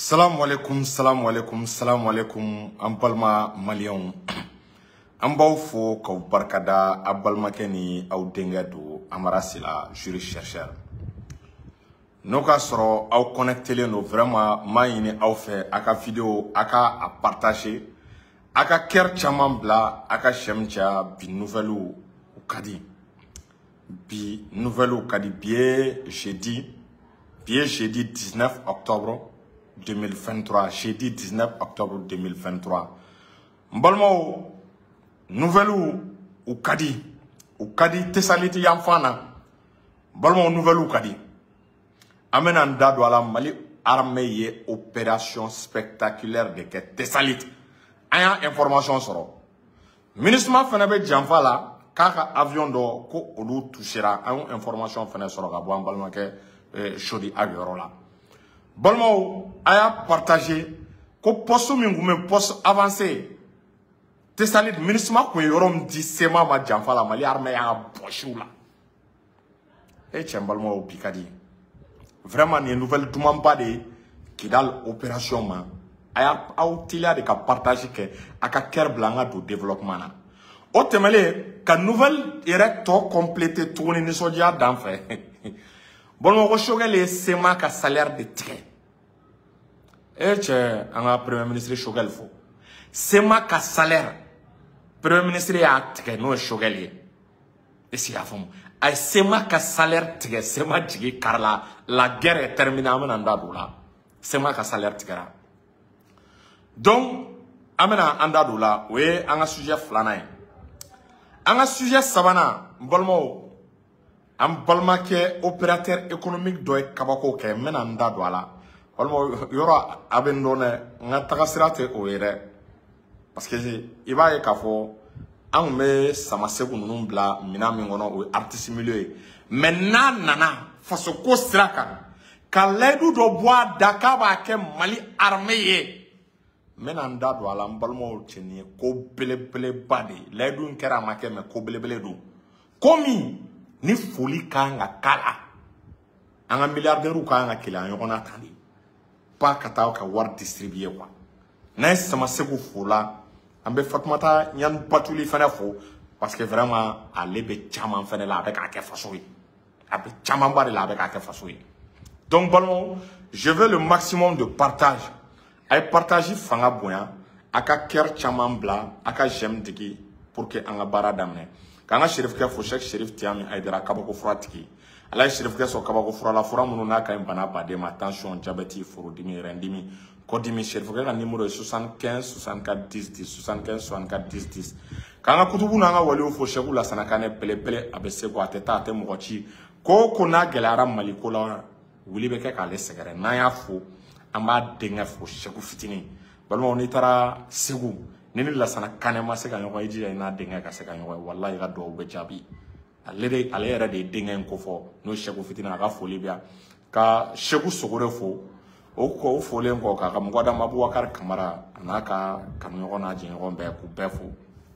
Salam alaikum, salam alaikum, salam alaikum, ambalma malion. Ambao fo kau barkada abalma keni au dengado amarasila jury chercheur. Noka soro au connectele no vraiment maine au fait aka vidéo aka a partager aka ker chaman bla aka shemcha bi nouvelle ou kadi bi nouvelle ou kadi bié jeudi 19 octobre 2023, jeudi 19 octobre 2023. Mbalmo nouvelle ou kadi tesaliti yamfana. Mbalmo nouvelle ou kadi. Amenanda douala Mali armée opération spectaculaire de ke tesalit. Aya information soro. Ministre fenabe jamfa la kaka avion do ko olu touchera aya information fena soro ka bo mbalmo ke chodi agoro la. Balmo a partagé que poste mingume poste avancé. Tesalit ministre ko yorom di sema ma jamfa la Mali armée ya bochou la. Et Balmo Picadi. Vraiment une nouvelle dumamba de Kidal opération ma. Aya autila de ka partager que aka ker blanga do développement na. O temele ka nouvelle directeur complété tourner ni sodia d'enfer. Bon, on recherche les sema ka salaire de train. Et un premier ministre Chogel fo. Sema ka salaire. Premier ministre a train no Chogel. Et si afom. Ay sema ka salaire train sema digi car la guerre est terminée amena ndadoula. Sema ka salaire tigara. Donc amena ndadoula we anga sujet flana. Anga sujet savana bolmo am balma ke opérateur économique doy kabako ke menanda douala balmo yoro abendone nga tagasirate o yere parce que iba ye kafo an me sama segu numbla minami ngono o artiste milieu menna nana faso ko siraka ka ledu do bois dakaba ke Mali armée menanda douala balmo cheni ko bele badi ledu nkera make me ko bele do komi ni foli kanga kala anga milliardaire kanga kila yon atandi pas kata ka war distribuer quoi na sama segu fola ambe Fatoumata nyan patuli fana fo parce que vraiment alebe chama fana la avec ake fasoui abe chama bari la avec ake fasoui. Donc bon, je veux le maximum de partage ay partager fanga boya aka ker chama bla aka jem digi pour que anga bara damne. Quand on shérif ke fo chaque shérif tiami aidera kabako fratiki ala shérif ke so kabako fra la fra munu na ka bana ba de ma tension diabète forodimi rendimi kodimi shérif ke numéro 75 64 10 10 75 64 10 10 quand on kutubu na nga wali fo cheku la sanakane pele abese ko ateta ate mochi ko na gelara maliko la wuli be ke ka le segere na ya fo amba denga fo cheku fitini balmo on itara segu nini la sana kanema se ka nyoko iji na denga ka se ka nyoko wallahi ga do be jabi ale era de denga ko fo no shegu fitina ka foli bia ka shegu sogore fo o ko fole ko ka mgoda Abubakar Kamara anaka kan nyoko na jin ko be ku befo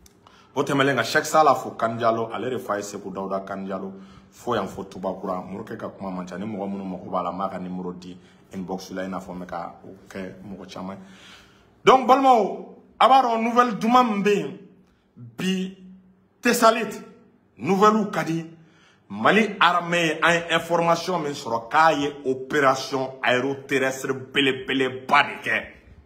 o temele nga chaque sala fo kanjalo ale refai se ku Dauda kanjalo fo yan fo tubakura murke ka kuma manchani mo munu mo ko bala maka numéro di inbox la ina fo meka o ke mo chama. Donc balmo abaro nouvelle dumambe bi tesalit nouvelle ou kadi Mali armée a information mais sur kaye opération aéroterrestre pele badike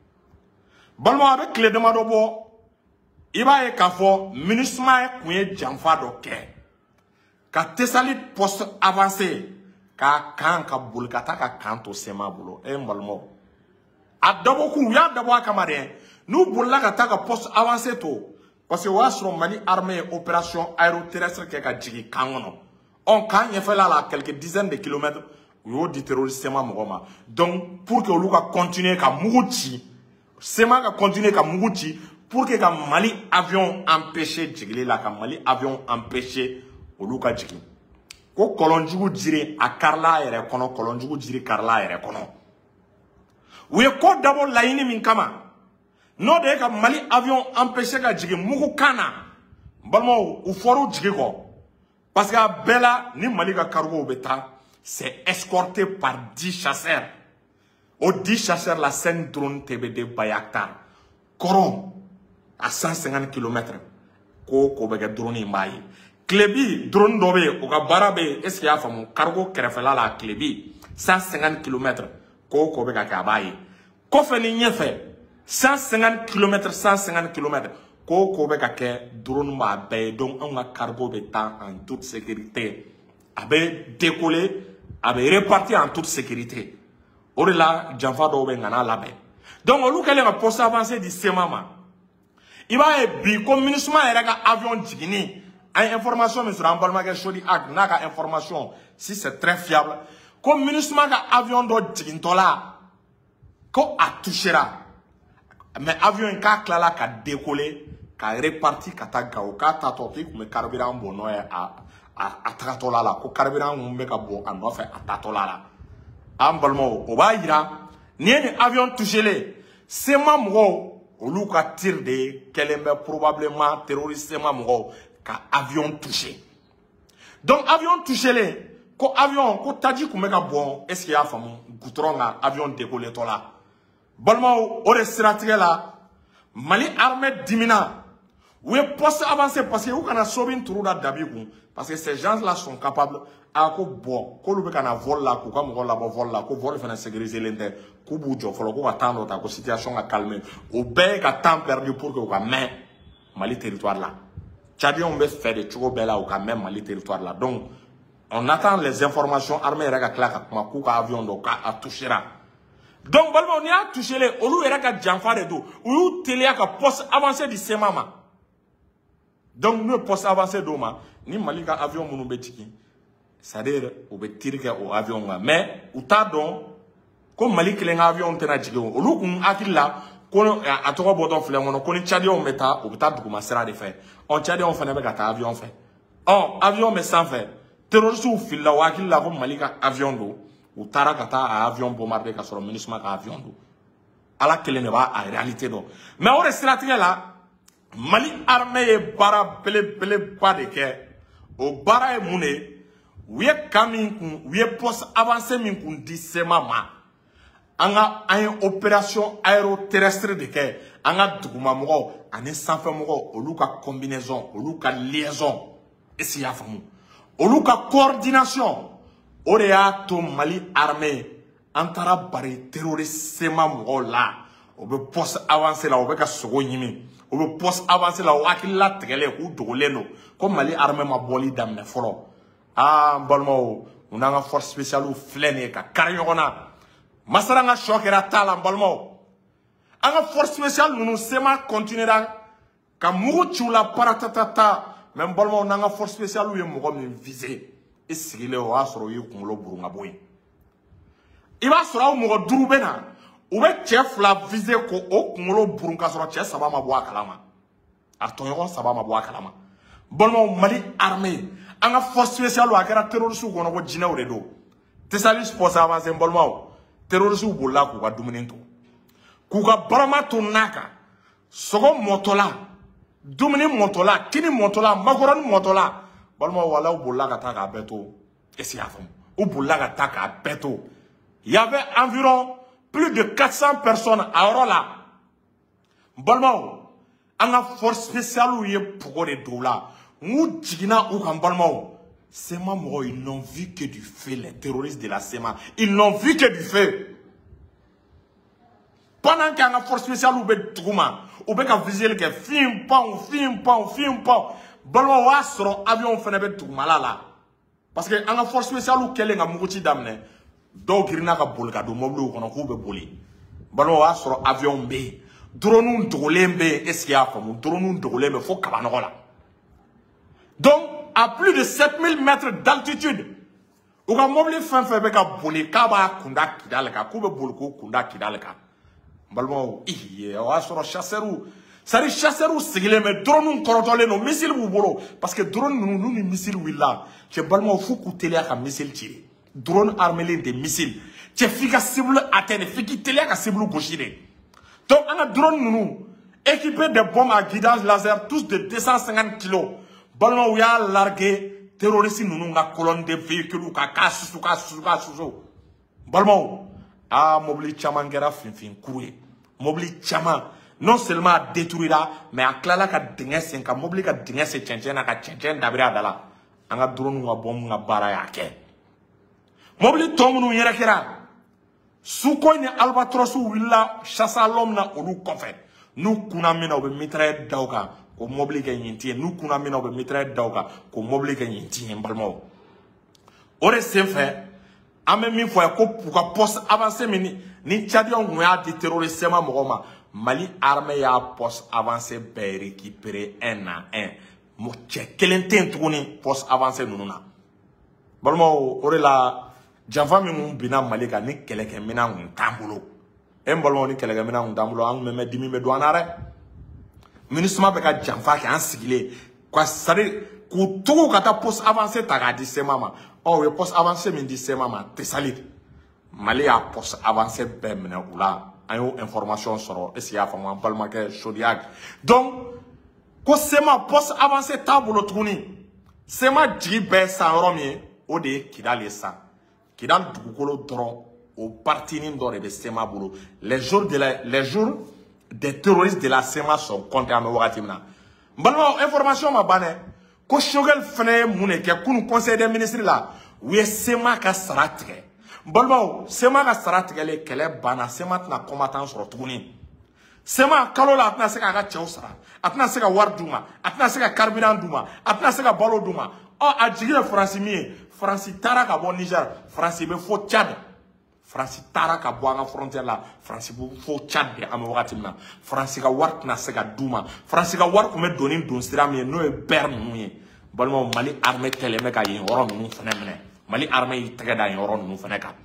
balmo avec clé de madobo iba e kafo ministre kuye jamfa do ke ka tesalit poste avancé ka kan ka bulkata ka kanto sema bulo e balmo adabo ku ya dabo akamade nous boula ka taka poste avancé to parce que wa sur Mali armée opération aéroterrestre ke ka jigi kangono on kan y fait là quelques dizaines de kilomètres yo di terroriste ma mogoma. Donc pour que oluka continuer ka muguchi sema ka continuer ka muguchi pour que ka Mali avion empêché jigile la ka Mali avion empêché oluka jigi ko kolonjugu jiri a karla ere kono kolonjugu jiri karla ere kono we ko dabo laini min kama no de ka Mali avion empêché ka jigi mugu kana balmo u foru jigi ko parce que bela ni Mali ka cargo beta c'est escorté par 10 chasseurs Au 10 chasseurs, la scène drone TBD Bayaktar. Coron, à 150 km. Ko bega drone imbaye. Klebi, drone dobe, ou barabe, est-ce qu'il y a un cargo kerefela la Klebi, 150 km. Ko bega kabaye. Ko fait ni fait 150 km, 150 km. Ko bega ke drone ma baye, donc on a cargo de temps en toute sécurité. Abe décollé, abe réparti en toute sécurité. Orela, Janfa dobe ngana labe. Donc, on look à poste avancé du Semama. Il va être comme ministre avion Jigini. Information, M. Rambalmaga Chodi Ak, n'a information, si c'est très fiable. Comme ministre avion de Jigintola, qu'on a touché là. Mais avion un cas là, qui a décollé, qui a réparti, qui a tagao, qui a tatoki, comme carburant bon, à Tratola là, comme carburant, on met un bon, on fait à Tatola là. Ambalmo, on va y là. Ni un avion touché les. C'est ma mort. Au lieu qu'à tirer de Kelembe probablement terroriste, c'est ma mort. Qu'à avion touché. Donc, avion touché les. Ko avion, ko tadi kou meka bon. Est-ce qu'il y a famou? Goutron là, avion décollé to là. Balmo, au restaurateur là. Mali armée dimina. Où est poste avancé parce que vous kana sobin tourou da dabikou. Parce que ces gens-là sont capables à ko bon. Ko lube kana vol là, ko comme vol là, vol là, ko vol fait sécuriser l'inter. Ko boudjo, faut ko attendre ta ko situation a calmer. Au bec à temps perdu pour que vous même Mali territoire là. Tchadi on veut faire des choses belles là ou quand même Mali territoire là. Donc on attend les informations armées rega claque ma ko avion donc a touché là. Donc balmo on y a touché les olu rega janfa de do. Ou télé ka poste avancé du Semama. Donc nous poste avancé d'Oma, ni Malika avion mon betiki. C'est-à-dire on peut tirer au avion mais ou ta donc comme Malik les avions tena jige o lu kun akilla ko a to bodon fle mono ko ni Tchadi on meta o ta duguma sera de fait on Tchadi on fait na ta avion fait oh avion mais sans fait terroriste ou fil la wakilla ko Malika avion do ou tara kata avion bombardé ka sur ministre ka avion do ala kele ne ba en réalité do mais on stratégie là Mali armée e bara bele pas de ke o bara e mune oui kamin kun oui poste avancé min kun di Semama anga une opération aéroterrestre de ke anga duguma mogo ane sanfɛ mogo olu ka combinaison olu ka liaison esi ya famu olu ka coordination o de y'a to Mali armée antara bari terroriste sema mogo la o be poste avancé la o be ka sogo ɲimi o be poste avancé la o hakilila tigɛlen k'u dogolen do ko Mali armée ma bɔli daminɛ fɔlɔ n balimaw u n'an ka force spéciale filɛ nin ye ka kari ɲɔgɔn na Masaranga chokera tala balmo. Anga force spéciale nous sema continuera ka mugu chula paratatata même balmo nanga force spéciale ou mugo min visé et sigile o asro yi kunlo burunga boy. Iba sura o mugo durubena ou be chef la visé ko o kunlo burunga sura chef saba ma boa kalama. Artonyo saba ma boa kalama. Balmo Mali armée anga force spéciale ou akera terroriste ko no ko jina o redo. Tesalis posa avancer balmo. Terroristes ou bola kuka duminento kuka barama to naka sogo motola dumini motola kini motola magoran motola balma wala ou bola ka taka beto esi afam ou bola ka taka beto il y avait environ plus de 400 personnes à Orola balma anga force spéciale ou ye pour de dola ou jigina ou kan balma Sema Moro, ils n'ont vu que du feu, les terroristes de la Sema. Ils n'ont vu que du feu. Pendant qu'il y a une force spéciale, ou bien Trouma, ou bien viser le film, Balwa Wasro, avion fait Trouma là. Parce que une force spéciale, ou qu'elle est à Mouti d'amener, donc il n'y a pas de bolka, de mobile ou qu'on a coupé boli. Balwa Wasro, avion B. Dronou Drolembe, est-ce qu'il y a comme Dronou Drolembe, faut Kabanola. Donc, à plus de 7000 mètres d'altitude, ou ka mobile fin fait beka boli kaba kunda kidaleka kube bolko kunda kidaleka balmo iye wa soro chasseru sari chasseru sigile me drone korotole no missile bu bolo parce que drone nous ni missile willa che balmo fuku tele ka missile tire drone armé de missile che fika cible atteindre fiki tele ka cible gauchire donc on a drone nous équipé de bombes à guidage laser tous de 250 kg. Balma ou ya largué terroriste nous nga colonne de véhicules ou ka susu. Balma Ah, mobili chaman kɛra finfin kuru ye. Mobili chaman non seulement a détruira, mais a klala ka dingɛ sen ka mobili ka dingɛ sen cɛncɛn na ka cɛncɛn dabiri a da la. An ka drone ka bombe ka baara y'a kɛ. Mobili tɔ minnu yɛrɛ kɛra Sukhoi ni Albatros wulila chasse à l'homme na olu kɔfɛ. N'u kunna min na u bɛ mitraille da u kan ko mobili kɛ yen ti ye. N'u kunna min na u bɛ mitraille da u kan ko mobili kɛ yen ti ye n balimaw. O de senfɛ an bɛ min fɔ ye ko u ka poste avancé min ni Tchadiens kun y'a di terroriste ma mɔgɔw ma Mali armée y'a poste avancé bɛɛ récupéré un à un. Cɛ kelen tɛ yen tuguni poste avancé ninnu na. Balimaw o de la janfa min bina Mali kan ni kɛlɛkɛminɛn kun t'an bolo. E n balimaw ni kɛlɛkɛminɛn kun t'an bolo an kun bɛ dimi bɛ don an na dɛ. MINUSMA bɛ ka janfa kɛ an sigilen ka sari k'u tugu ka taa poste avancé ta k'a di SEMA ma. Ɔ u ye poste avancé min di SEMA ma Tessali. Mali y'a poste avancé bɛɛ minɛ u la. An y'o information sɔrɔ est-ce que y'a faamu an balimakɛ Chaudiac. Donc ko SEMA poste avancé t'a bolo tuguni. SEMA jigi bɛɛ san yɔrɔ min ye o de ye Kidal ye san. Kidal dugukolo dɔrɔn o partinin dɔ de bɛ SEMA bolo. Les jours des terroristes de la SEMA sont comptés an bɛ wagati min na. N balimaw information ma ban dɛ ko Choguel fana ye mun de kɛ kunun conseil des ministres la u ye SEMA ka sara tigɛ. N balimaw SEMA ka sara tigɛlen kɛlɛ banna SEMA tɛna combattant sɔrɔ tuguni. SEMA kalo la a tɛna se k'a ka cɛw sara a tɛna se ka wari d'u ma a tɛna se ka carburant d'u ma a tɛna se ka balo d'u ma. A jigi ye Faransi min ye Faransi taara ka bɔ Niger Faransi bɛ fo Tchad Faransi taara ka bɔ an ka frontière la Faransi bɛ fo Tchad de an bɛ wagati min na Faransi ka wari tɛna se ka d'u ma Faransi ka wari tun bɛ don ni don sira min ye n'o ye BER ninnu ye balimaw Mali armée kɛlɛ bɛ ka yen yɔrɔ ninnu fana minɛ Mali armée y'i tɛgɛ da yen yɔrɔ ninnu fana kan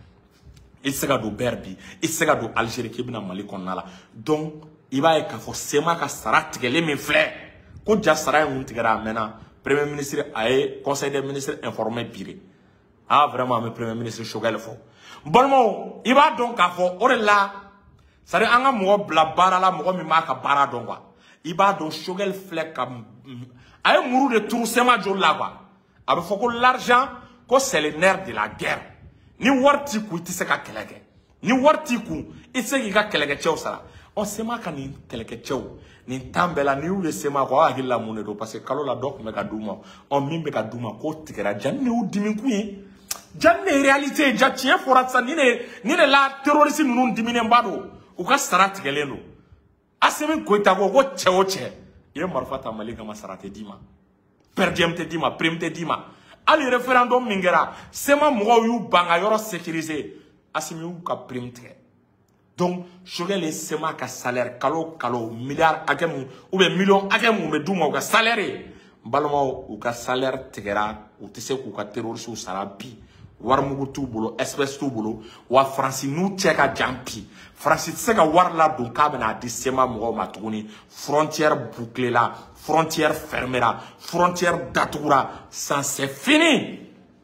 i tɛ se ka don BER bi i tɛ se ka don Algérie k'i bɛna Mali kɔnɔna la donc i b'a ye k'a fɔ SEMA ka sara tigɛlen min filɛ ko ja sara in kun tigɛra a mɛnna Premier ministre a ye conseil des ministres informé bi ah vraiment an bɛ Premier ministre Choguel fɔ balimaw i b'a dɔn k'a fɔ o de la c'est à dire an ka mɔgɔ bila baara la mɔgɔ min b'a ka baara dɔn quoi i b'a dɔn Choguel filɛ ka a ye muru de turu SEMA joli la quoi a bɛ fɔ ko l'argent ko c'est le nerf de la guerre ni wari t'i kun i tɛ se ka kɛlɛ kɛ ni wari t'i kun i tɛ se k'i ka kɛlɛkɛcɛw sara ɔ SEMA ka nin kɛlɛkɛcɛw nin tan bɛɛ la n'i y'u ye SEMA kɔ aw hakili la mun de don parce que kalo la dɔ tun bɛ ka d'u ma ɔ min bɛ ka d'u ma k'o tigɛra ja ni de y'u dimi kun ye ja ni de ye réalité ye ja tiɲɛ fɔra sisan ni de la terroriste ninnu diminenba don u ka sara tigɛlen don Assimi Goïta ko cɛ o cɛ i ye marifa ta Mali kama sara tɛ d'i ma per diem tɛ d'i ma prime tɛ d'i ma hali référendum min kɛra SEMA mɔgɔw y'u ban ka yɔrɔ sécuriser Assimi y'u ka prime tigɛ donc Choguel ye SEMA ka salaire kalo milliard hakɛ mun ou bien million hakɛ mun bɛ d'u ma u ka salaire ye balimaw u ka salaire tigɛra u tɛ se k'u ka terroristes sara bi warimugu t'u bolo espèce t'u bolo wa Faransi n'u cɛ ka jan bi Faransi tɛ se ka wari ladon k'a bɛna di SEMA mɔgɔw ma tuguni frontière bouclée la frontière fermée la frontière datugura ça c'est fini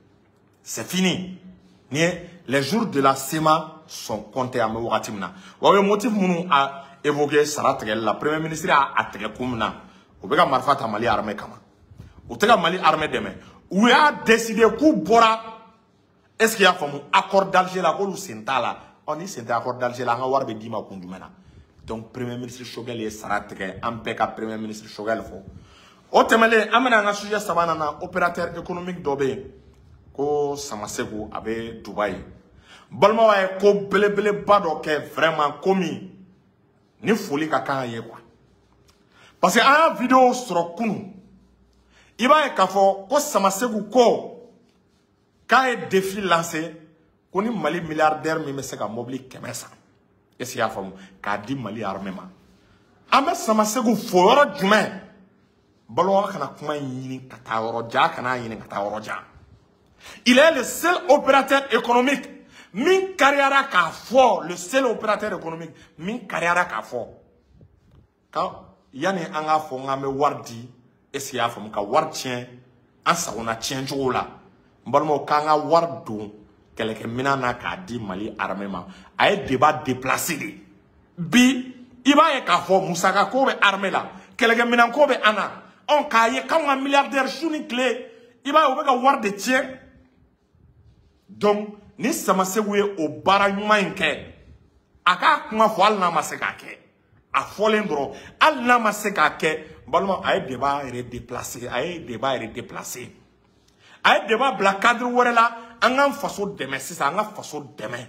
les jours de la SEMA sont comptés à wagati min na wa o ye motif minnu a évoqué sara tigɛli la premier ministre a tigɛ kun min na u bɛ ka marifa ta Mali armée kama u tɛ ka Mali armée dɛmɛ u y'a décidé k'u bɔra est-ce qu'il y a faamu accord d'Alger la k'olu sen t'a la ɔ ni sen tɛ accord d'Alger la an ka wari bɛ d'i ma kun jumɛn na donc premier ministre Choguel ye sara tigɛ an bɛɛ ka premier ministre Choguel fɔ o tɛmɛnen an bɛna an ka sujet sabanan na opérateur économique dɔ bɛ yen ko Samaseko a bɛ Dubaï balimaw a ye ko belebeleba dɔ kɛ vraiment ko min ni foli ka kan ye quoi parce que an y'a vidéo sɔrɔ kunun i b'a ye k'a fɔ ko Samaseko ko k'a ye défi lancé ko ni Mali milliardaire min bɛ se ka mobili 100 san est-ce que y'a faamu k'a di Mali armée ma an bɛ Samaseko fo yɔrɔ jumɛn balimaw kana kuma in ɲini ka taa yɔrɔ jan kana ɲini ka taa yɔrɔ jan il est le seul opérateur économique min kariara k'a fɔ le seul opérateur économique min kariara k'a fɔ ka yani an k'a fɔ n k'an bɛ wari di est-ce que y'a faamu ka wari tiɲɛ an sagona tiɲɛ cogo la n balimaw k'an ka wari don kɛlɛkɛminɛn na k'a di Mali armée ma a ye débat déplacé de bi i b'a ye k'a fɔ musaka ko bɛ armée la kɛlɛkɛminɛn ko bɛ an na k'a ye k'anw ka milliardaire su ni tile i b'a ye u bɛ ka wari de tiɲɛ donc ni Samasegu ye o baara ɲuman in kɛ a k'a kuma fɔ hali n'a ma se k'a kɛ a fɔlen dɔrɔn hali n'a ma se k'a kɛ balima a ye débat yɛrɛ déplacer a ye débat yɛrɛ déplacer a ye débat bila cadre wɛrɛ la an k'an faso dɛmɛ sisan an ka faso dɛmɛ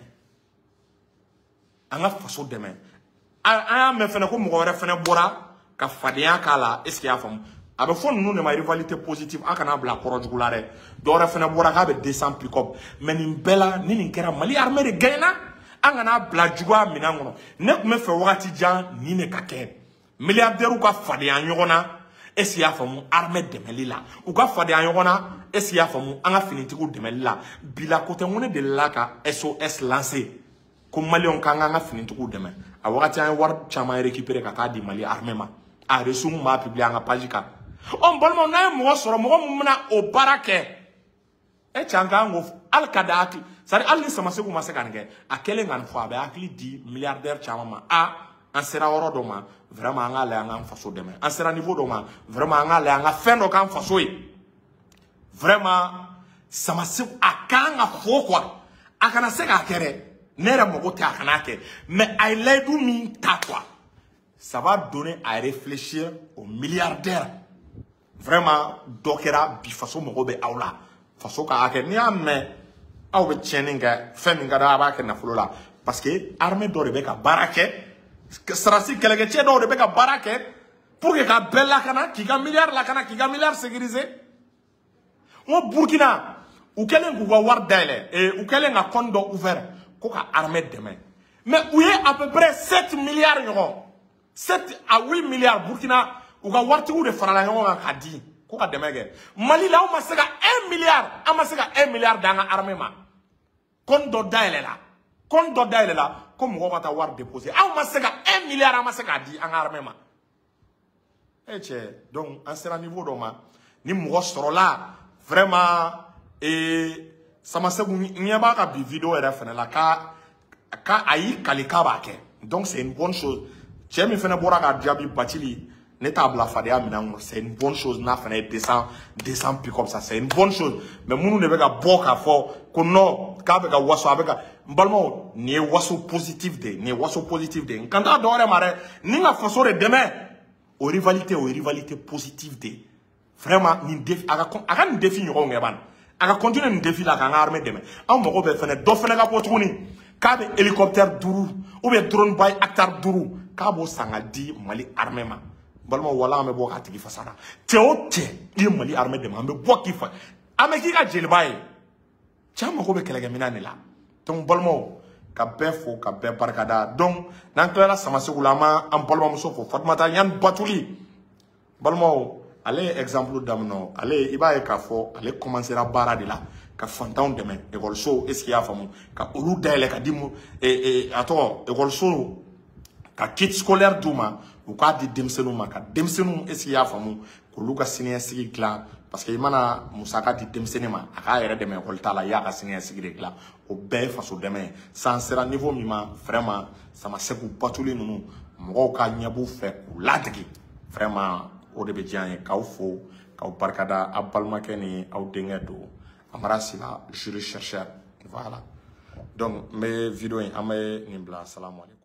an ka faso dɛmɛ an y'a mɛn fɛnɛ ko mɔgɔ wɛrɛ fɛnɛ bɔra ka fadenya k'a la est-ce que y'a faamu a bɛ fɔ ninnu de ma rivalité positive an kana bila kɔrɔ jugu la dɛ dɔ wɛrɛ fɛnɛ bɔra k'a bɛ descend pick-up mais nin bɛɛ la ni nin kɛra Mali armée de gagnera an kana bila juguya minɛn kɔnɔ ne tun bɛ fɛ wagati jan nin de ka kɛ milliardaires ka fadenya ɲɔgɔn na est-ce que y'a faamu armée dɛmɛli la u ka fadenya ɲɔgɔn na est-ce que y'a faamu an ka finitigiw dɛmɛli la bila ko tɛ n ko ne delila ka SOS lancer ko Maliens kan ka finitigiw dɛmɛ a wagati an ye wari caman récupérer ka taa di Mali armée ma a reçu mun b'a publier an ka page kan on balima n'a ye mɔgɔ sɔrɔ mɔgɔ mun bɛna o baara kɛ e cɛ kan ko hali ka da hakili c'est à dire hali ni Samasegu ma se ka nin kɛ a kɛlen ka nin fɔ a bɛ hakili di milliardaire caman ma an sera yɔrɔ dɔ ma vraiment an k'a lajɛ an k'an faso dɛmɛ an sera niveau dɔ ma vraiment an k'a lajɛ an ka fɛn dɔ k'an faso ye vraiment Samasegu a kan ka fɔ quoi a kana se k'a kɛ dɛ ne yɛrɛ mago tɛ a kana kɛ mais a ye layidu min ta quoi ça va donner à réfléchir aux milliardaires vraiment dɔ kɛra bi faso mago bɛ aw la faso ka hakɛ n'i y'a mɛn aw bɛ tiɲɛni kɛ fɛn min ka d'a a b'a kɛ nafolo la parce que armée dɔ de bɛ ka baara kɛ sarasi kɛlɛkɛcɛ dɔw de bɛ ka baara kɛ pour que ka bɛɛ lakana k'i ka milliard lakana k'i ka milliard sécuriser n ko Burkina u kɛlen k'u ka wari dayɛlɛ u kɛlen ka compte dɔ ouvert ko ka armée dɛmɛ mais u ye à peu près 7 milliards ɲɔgɔn 7 à 8 milliards Burkina u ka waritigiw de farala ɲɔgɔn kan k'a di ko ka dɛmɛ kɛ Mali la aw ma se ka 1 milliard an ma se ka 1 milliard d'an ka armée ma compte dɔ dayɛlɛ la ko mɔgɔw ka taa wari déposer aw ma se ka 1 milliard an ma se k'a di an ka armée ma cɛ donc an sera niveau dɔ ma ni mɔgɔ sɔrɔla vraiment Samasegu ɲɛ b'a ka bi vidéo yɛrɛ fɛnɛ la ka a y'i kali k'a b'a kɛ donc c'est une bonne chose cɛ min fɛnɛ bɔra ka jaabi Bacili ne t'a bila fadenya minɛn kɔnɔ c'est une bonne chose n'a fɛnɛ ye descend puis comme ça c'est une bonne chose mais minnu de bɛ ka bɔ k'a fɔ ko non k'a bɛ ka waso a bɛ ka n balimaw nin ye waso positif de ye nin ye waso positif de ye n kan t'a dɔ wɛrɛ ma dɛ ni ka faso de dɛmɛ o ye rivalité positive de ye vraiment nin défi a ka nin défi ɲɔgɔn kɛ ban a ka continuer nin défi la k'an ka armée dɛmɛ anw mago bɛ fɛnɛ dɔ fɛnɛ ka bɔ tuguni k'a bɛ hélicoptère 5 ou bien drone by hectare 5 k'a b'o san ka di Mali armée ma balima wala an bɛ bɔ k'a tigi fasara cɛ o cɛ i ye Mali armée dɛmɛ an bɛ bɔ k'i fa an bɛ k'i ka jeliba ye cɛ mago bɛ kɛlɛkɛminɛn de la donc balimaw ka bɛɛ fo ka bɛɛ barikada donc n'an tilara Samasegu la an ma an balimamuso fo Fatumata Ɲani Batuli balimaw ale ye exemple daminɛ ale i b'a ye k'a fɔ ale commencera baara de la ka fantanw dɛmɛ ekɔliso est-ce que y'a faamu ka olu dayɛlɛ ka di a tɔgɔ ekɔliso ka kit scolaire d'u ma u k'a di denmisɛnninw ma ka denmisɛnninw est-ce que y'a faamu k'olu ka siniɲɛsigi dilan parce que i mana musaka di denmisɛnnin ma a k'a yɛrɛ dɛmɛ ekɔli t'a la i y'a ka siniɲɛsigi de dilan o bɛɛ ye faso dɛmɛ ye san sera niveau min ma vraiment Samasegu Batuli ninnu mɔgɔw ka ɲɛb'u fɛ k'u ladege vraiment o de bɛ diya an ye k'aw fo k'aw barikada aw balimakɛ ni aw denkɛ don Amara Sila jury chercheur voilà donc n bɛ vidéo in an bɛ nin bila salamu aleykum